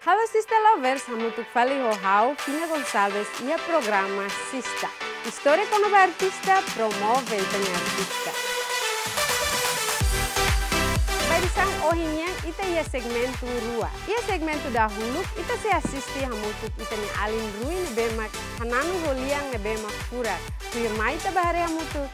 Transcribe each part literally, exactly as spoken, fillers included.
Halo Sista Lovers, hamutuk fali ho hau, Fina Gonçalves e a programa Sista. História com nova artista, promove e artista. Barisang ohinyan ita ia segmento rua. Ia segmento dahulu ita se assiste hamutuk ita ni alin ruin bemak hananu holiang ne bemak furak. Firma ita bahare hamutuk.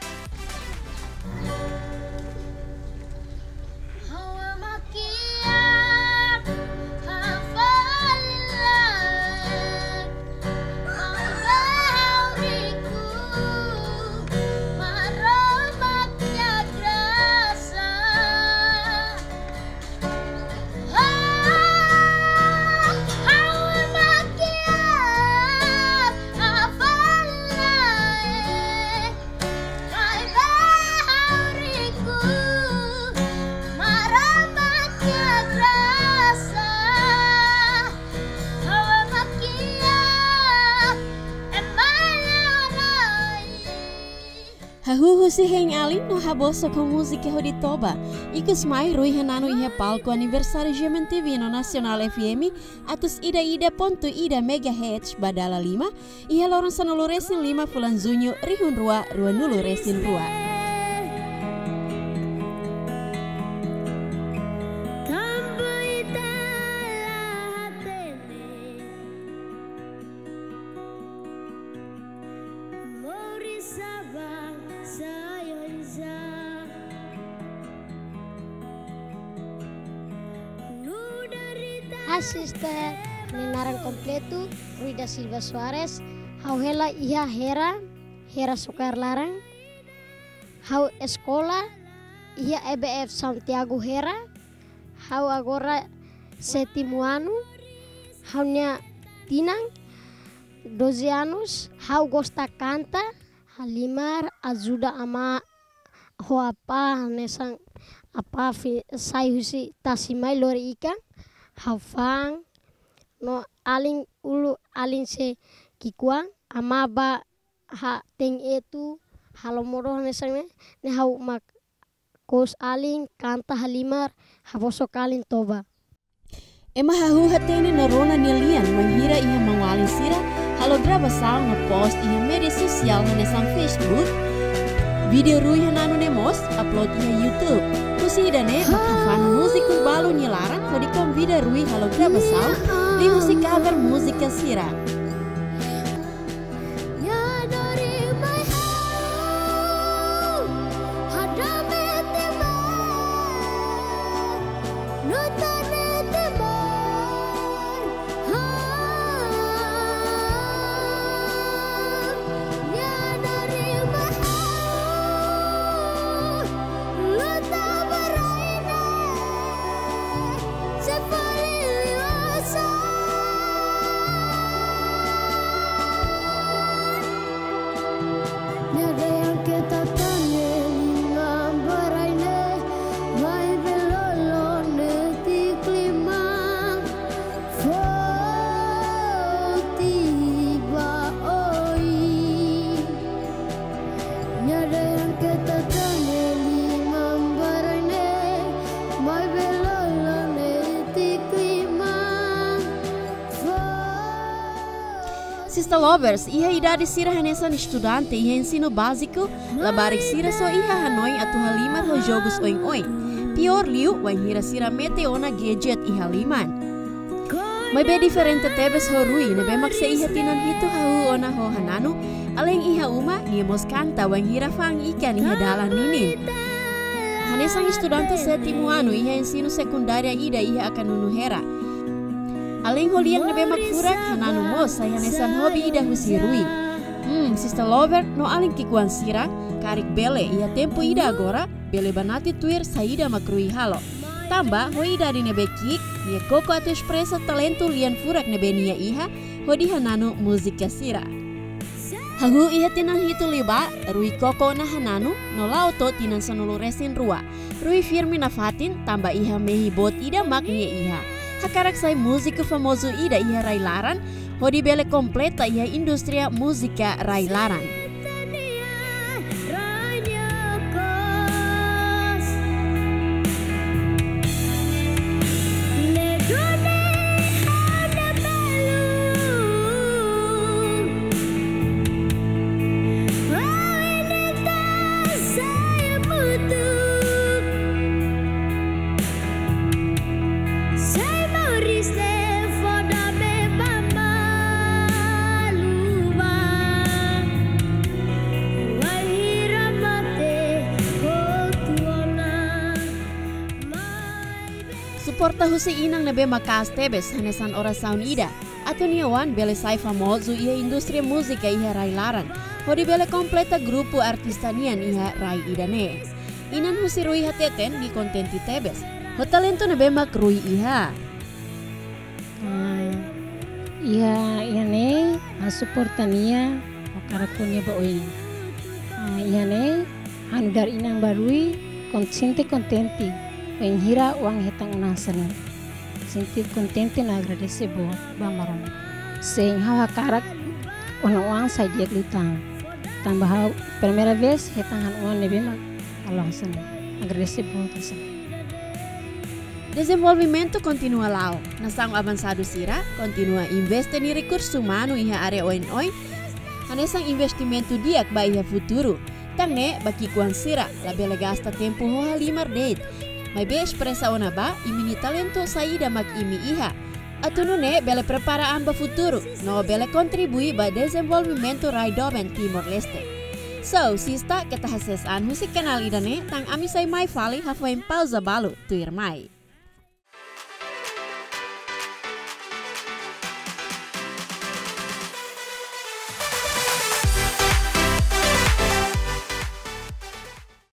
Hahuhu si heng alin no haboso com música hodi toba. Ikus mai rui hanano ihe palco aniversário G M T V no Nacional F M atus ida ida ponto ida megahertz badala lima. Ihe loron sanulu resin lima fulan junho rihun rua rua nulu resin rua. Asisten Ninaran Completo Rui da Silva Soares hau hela iha hera hera Sukar Larang hau eskola iha E B F Santiago Hera hau agora Setimuano haunya Tinang doze anos hau gosta canta halimar ajuda ama ho apa nesang apa sai husi tasimai lori ikan Haufang no aling ulu aling se kikuang amaba ha teng itu halomoro nesang ne hau mak kos aling kanta halimar haboso kalin toba. Ema hahu hatene na rona nilian menghira iha mangwalin sira halo graba sal na post iha media sosial nesang Facebook. Video rui hanano nemos upload iha YouTube. Kusi idane makafan musik balu nyilarang ho dikonvida rui halo graba sal di musik cover musika sira. Sista Lovers, iha idade sira hanesan estudante iha ensino básico, labarik sira so iha hanoi atu halimar ho jogos oing oing. Pior liu, wain hira sira mete ona gadget iha liman. May be diferente tebes ho rui, nebe makse iha tinan hito hau ona ho hananu, aleng iha uma niemos kanta wain hira fang ikan iha dalan ninin. Hanesan estudante sétimo ano iha ensino secundaria ida iha akan nunu hera. Aleng holiang nebe makfurak hananu mo saya nesan hobi ida husi rui. Hmm, Sista Lover no aling kikuan sira karik bele ia tempo ida agora bele banati tuir saida makrui halo. Tamba ho ida di nebe kik nia koko atu espresso talento lian furak nebe nia iha hodi hananu musika sira. Hahu iha tinan hitu liba rui koko na hananu no lauto tinan sanulu resin rua. Rui firmi na fatin tamba iha mehi bot ida mak nia iha. Hakarak sai música famoso ida iha Railaran, hodi bele completa iha industria música Railaran. forta husi inang nebe makas tebes hanesan ora sound ida. Atau niawan bele sai famoso ia industri musika iha rai laran. Hodi bele kompleta grupo artistanian iha rai idane. Inan husi rui hateten di kontenti tebes. Ho talento nebe mak rui iha. Uh, iya iya ne supportania makarakunya ba oi. Uh, iya ne anu dar inang barui konsinte kontenti. Penghira uang hetang unang sana. Sinti kontente na agradece bo bamaron. Sing hawa karak unang uang sa dia litang. Tambah hau primera vez hetangan uang nebe mak Allah sana. Agradece bo kasa. Desenvolvimento continua lao. Nasang avançado sira, continua investe ni recurso humano iha area oin-oin. Hanesang investimento diak ba iha futuro. Tangne baki kuan sira, labele gasta tempo ho halimar date. May be expresa ona ba, imini talento saída mak imi iha. Atuno ne bele preparaan ba futuro, no bele kontribui ba desenvolvimento raidoben Timor Leste. So, sista kita hasesan musik kanal idane tang amisay may fali hafoin pausa balu tuir mai.